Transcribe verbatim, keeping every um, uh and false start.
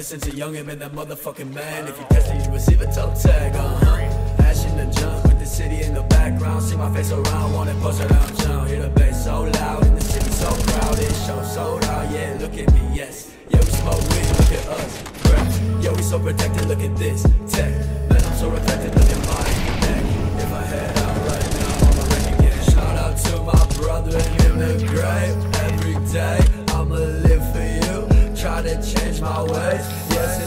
since a young and been that motherfucking man. If you test it, you receive a toe tag, uh-huh. Ash in the jump with the city in the background. See my face around, want it posted downtown. Hear the bass so loud, and the city so crowded. Show sold out, yeah, look at me, yes. Yeah, we smoke weed, look at us, bruh. Yeah, we so protected, look at this tech. Man, I'm so reflected, look at my neck. If I head out right now, I'ma wreck again. Shout out to my brother in the grave. Every day, I'ma live for you. Try to change my ways, yes.